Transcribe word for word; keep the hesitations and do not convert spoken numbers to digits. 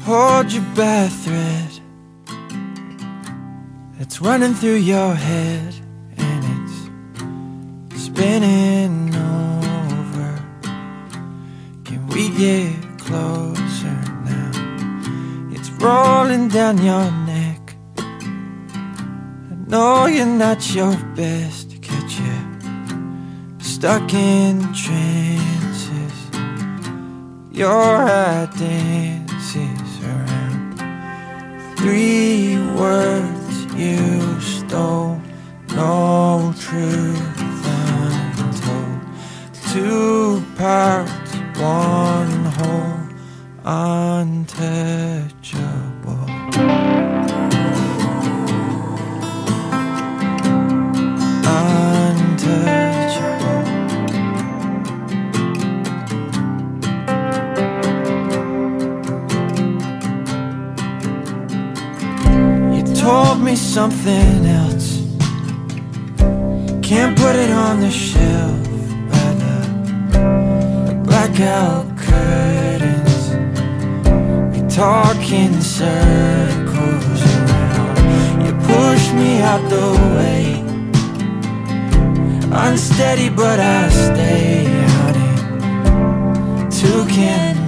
hold your bad thread that's running through your head, and it's spinning over. Can we get closer now? It's rolling down your neck. I know you're not your best, catch you stuck in trances. Your head dances around three words you stole, no truth untold. Two parts, one whole, untouchable. Untouchable. You told me something else, can't put it on the shelf by the, the blackout curtains. We talk in circles around. You push me out the way, unsteady but I stay out in two can